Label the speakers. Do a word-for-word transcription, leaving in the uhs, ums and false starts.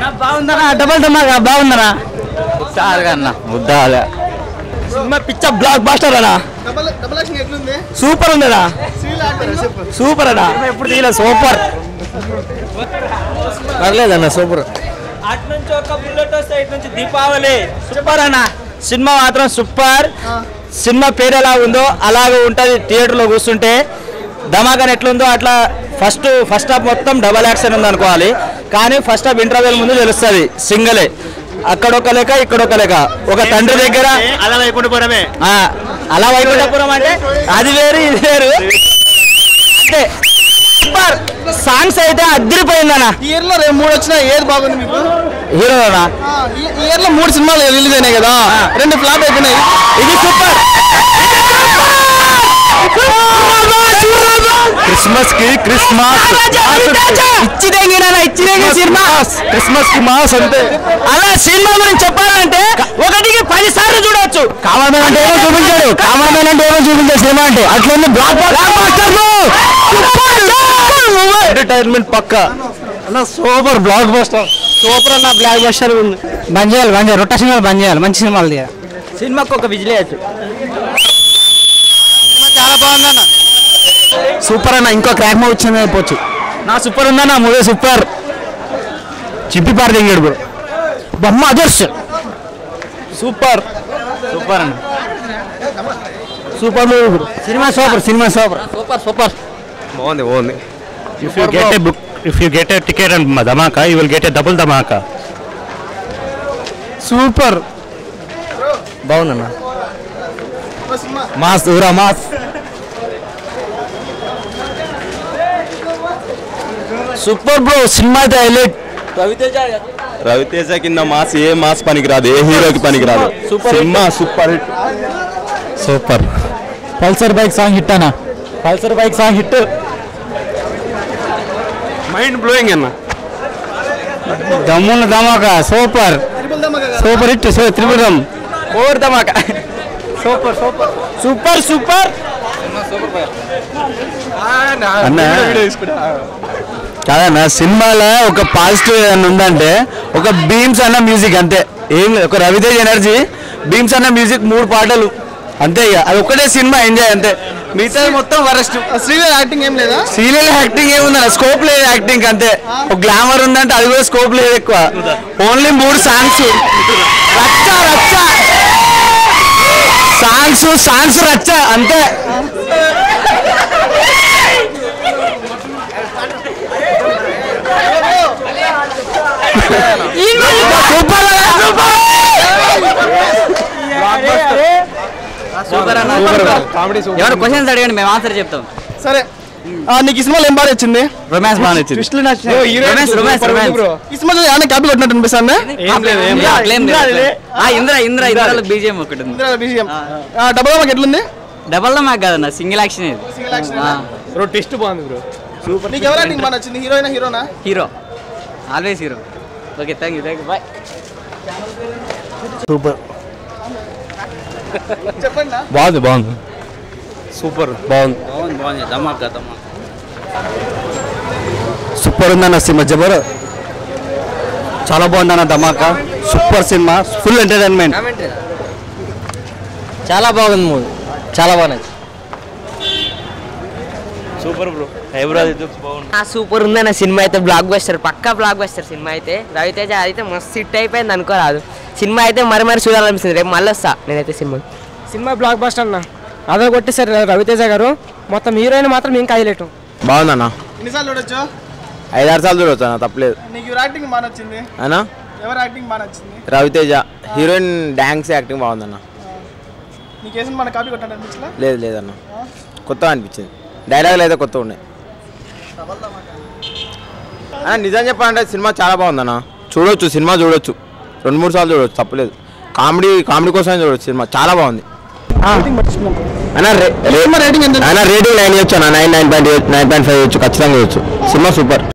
Speaker 1: బాగుందనా double ధమాకా బాగుందనా sir అన్న ముద్దాలే సినిమా పిచ్చ బ్లాక్ బాస్టర్ అన్నా సూపర్ ఉందనా సూపర్ అన్నా ఎప్పుడు తీయలే సూపర్ పర్లేదన్న సూపర్ అటు నుంచి ఒక బుల్లెట్ వస్తే ఇటు నుంచి దీపావళి సూపర్ అన్న సినిమా మాత్రం సూపర్ సినిమా పేరు ఎలా ఉందో అలాగే ఉంటుంది థియేటర్లో కూర్చుంటే ధమాకాన్ ఎట్లుందో అట్లా ఫస్ట్ ఫస్ట్ హాఫ్ మొత్తం డబల్ యాక్షన్ ఉంది అనుకోవాలి కానీ ఫస్ట్ హాఫ్ ఇంటర్వెల్ ముందు తెలుస్తుంది సింగలే అక్కడొక లెక్క ఇక్కడొక లెక్క ఒక తండ్రి దగ్గర అలా వైకుంఠపురమే అలా వైకుంఠపురం అంటే అది వేరు ఇది వేరు అంటే సూపర్ సాంగ్స్ అయితే అద్దరిపోయిందన్న ఇయర్ లో మూడు వచ్చినా ఏది బాగుంది మీకు హీరోనా ఇయర్ లో మూడు సినిమాలు రిలీజ్ అయినాయి కదా రెండు ఫ్లాప్ అయిపోయినాయి ఇది సూపర్ క్రిస్మస్ కి క్రిస్మస్ ఇచ్చిదేంగినా ఇచ్చిదేంగి సినిమా క్రిస్మస్ కి మాస్ అంతే అలా సినిమా గురించి చెప్పాలంటే ఒకటికి పది సార్లు చూడవచ్చు కామన్ అంటే ఏమో చూపించాడు కామన్ అంటే ఏమో చూపించాడు సినిమా అంటే అట్లా బ్లాక్ బాస్టర్ ఎంటర్టైన్మెంట్ పక్క అన్న సూపర్ బ్లాక్ బాస్టర్ సూపర్ అన్న బ్లాక్ బాస్టర్ ఉంది బంద్ చేయాలి బంద్ చేయాలి రొట్ట సినిమాలు బంద్ చేయాలి మంచి సినిమాలు తీయాలి సినిమాకి ఒక విజిలేయచ్చు చాలా బాగుందన్న సూపర్ అన్న ఇంకో క్రాక్ మూవీ వచ్చింది అయిపోవచ్చు నా సూపర్ ఉందన్న మూవీ సూపర్ చిప్పి పారు దిగాడు బ్రో బొమ్మ అదర్స్ సూపర్ సూపర్ అన్న సూపర్ మూవీ బ్రో సినిమా సూపర్ సినిమా సూపర్ సూపర్ సూపర్ బాగుంది బాగుంది if you get a book if you get a ticket and Dhamaka you will get a double Dhamaka super బాగుందన్న మాస్ ఊరా మాస్ సూపర్ బ్రో సినిమా అయితే హైలైట్ రవితేజ రవితేజ కింద మాస్ ఏ మాస్ పనికిరాదు ఏ హీరోకి పనికిరాదు సినిమా super hit super Pulsar bike song hit అన్న Pulsar bike song hit mind blowing అన్న దమ్మున్న Dhamaka super super hit triple దమ్ over Dhamaka super super super super అన్న కాదన్న సినిమాలో ఒక పాజిటివ్ అని ఉందంటే ఒక బీమ్స్ అన్న మ్యూజిక్ అంతే ఏం లేదు ఒక రవితేజ ఎనర్జీ బీమ్స్ అన్న మ్యూజిక్ మూడు పాటలు అంతే ఇక అది ఒక్కటే సినిమా ఎంజాయ్ అంతే మిగతా మొత్తం వరస్ట్ శ్రీలీల యాక్టింగ్ ఏం లేదా శ్రీలీల యాక్టింగ్ ఏముందన్న స్కోప్ లేదు యాక్టింగ్ అంతే ఒక గ్లామర్ ఉందంటే అది కూడా స్కోప్ లేదు ఎక్కువ ఓన్లీ మూడు సాంగ్స్ రచ్చ రచ్చ సాంగ్స్ సాంగ్స్ రచ్చ అంతే
Speaker 2: ఎవరు క్వశ్చన్స్ అడగండి మేము ఆన్సర్ చెప్తాం
Speaker 1: సరే నీకు ఈ సినిమాలో ఏం బాగా వచ్చింది
Speaker 2: రొమాన్స్ బాగా వచ్చింది
Speaker 1: ఈ సినిమాలో ఏమైనా క్యాపీ కొట్టినట్టు అనిపిస్తుంది
Speaker 2: ఇంద్ర ఇంద్ర ఇంద్ర బీజిఎం ఒకటి
Speaker 1: డబల్ మాకు ఎట్లుంది
Speaker 2: డబల్ దా మాకు కాదన్న సింగిల్ యాక్షన్ ఇది
Speaker 1: బ్రో టెస్ట్ బాగుంది బ్రో సూపర్ నీకు ఎవరు యాక్టింగ్ బాగా నచ్చింది హీరోయినా హీరోనా
Speaker 2: hero always hero okay thank you thank you bye
Speaker 1: super చెప్పండి
Speaker 3: బాగుంది బాగుంది సూపర్ బాగుంది
Speaker 2: బాగుంది బాగుంది ధమాకా ధమాకా
Speaker 3: సూపర్ ఉందన్న సినిమా జబర్ చాలా బాగుందన్న ధమాకా సూపర్ సినిమా ఫుల్ ఎంటర్టైన్మెంట్ చాలా బాగుంది మూవీ చాలా బాగుంది
Speaker 4: సూపర్ బ్రో హైబ్రాజ్ బాగుంది
Speaker 5: సూపర్ ఉందన్న సినిమా అయితే బ్లాక్ బస్టర్ పక్కా బ్లాక్ బస్టర్ సినిమా అయితే రవితేజ అయితే మస్తు హిట్ అయిపోయింది అనుకోరాదు సినిమా అయితే మరి మరి చూడాలనిపిస్తుంది రేపు మళ్ళీ వస్తా నేనైతే సినిమా
Speaker 1: సినిమా బ్లాక్ బస్టర్ అన్న అదే కొట్టేసారు రవితేజ గారు మొత్తం హీరోయిన్ మాత్రం ఇంకా హైలైట్
Speaker 3: బాగుందన్న
Speaker 1: ఎన్నిసార్లు చూడొచ్చు
Speaker 3: ఐదారు సార్లు చూడవచ్చు అన్న తప్పలేదు
Speaker 1: నీకు యాక్టింగ్ బాగా నచ్చింది
Speaker 3: అన్నా
Speaker 1: ఎవరు యాక్టింగ్ బాగా నచ్చింది
Speaker 3: రవితేజ హీరోయిన్ డాన్స్ యాక్టింగ్ బాగుందన్న
Speaker 1: నీకు వేసిన మన కాపీ కొట్టాడు అనిపించలే
Speaker 3: లేదు లేదన్న కొత్త అనిపించింది డైలాగులు అయితే కొత్త ఉన్నాయి అన్న నిజం చెప్పాలంటే సినిమా చాలా బాగుందన్న చూడొచ్చు సినిమా చూడొచ్చు రెండు మూడు సార్లు చూడవచ్చు తప్పలేదు కామెడీ కామెడీ కోసం చూడవచ్చు సినిమా చాలా బాగుంది అన్న రేటింగ్ నైన్ ఇవ్వచ్చు అన్న nine nine point nine point five ఇవ్వచ్చు ఖచ్చితంగా ఇవ్వచ్చు సినిమా సూపర్